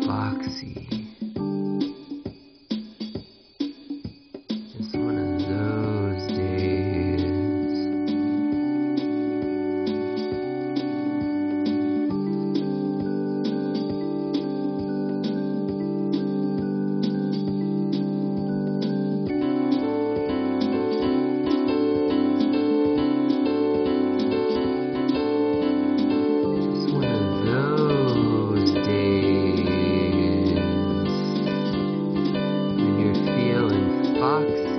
Foxy. Just one of those days. Just one of those days when you're feeling foxy.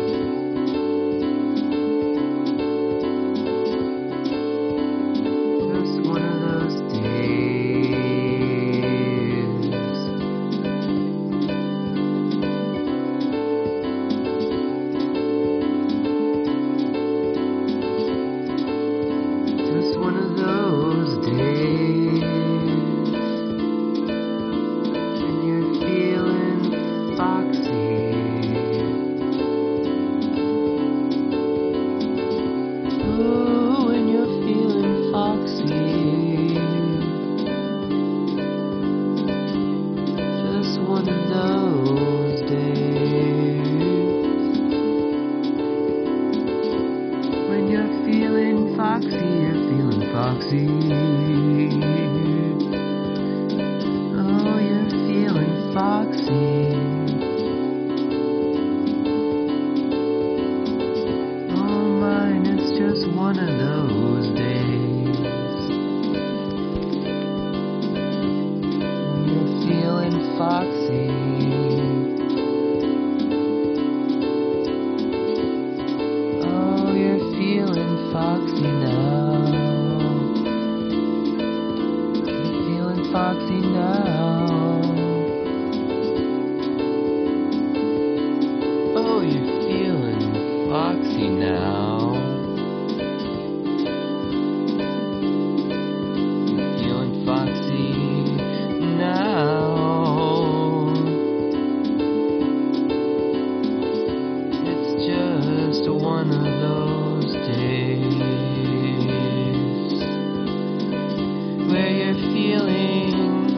Just one of those days. Just one of those days when you're feeling foxy. Oh, when you're feeling foxy. Just one of those days when you're feeling foxy, you're feeling foxy. Oh, you're feeling foxy. Oh, mine is just one of those days. You're feeling foxy. Oh, you're feeling foxy now. You're feeling foxy now. Oh, you're feeling foxy now. You're feeling foxy now. It's just one of those days where you're feeling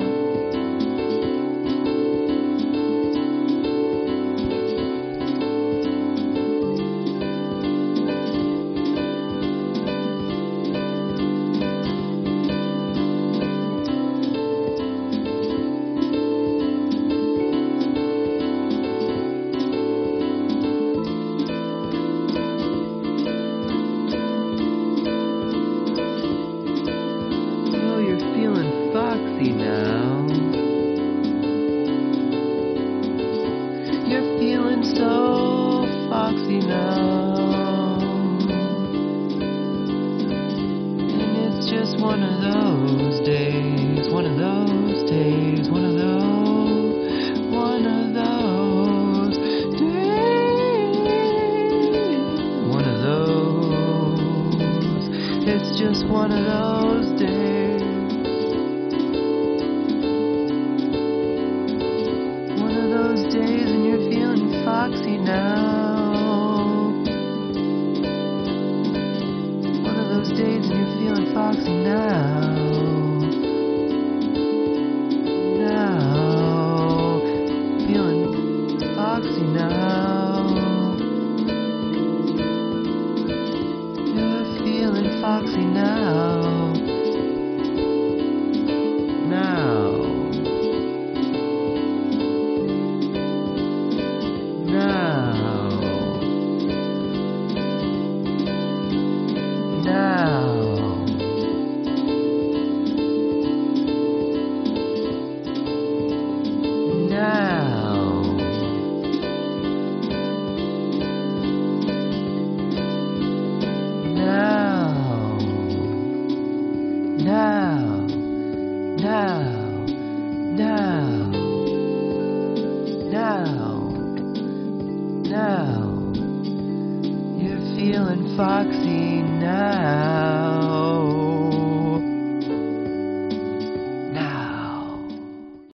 foxy now. You're feeling so foxy now. And it's just one of those days, one of those days, one of those, one of those days, one of those. It's just one of those days. Those days and you're feeling foxy now. One of those days and you're feeling foxy now. Now, feeling foxy now. You're feeling foxy now. Now. Now, you're feeling foxy now.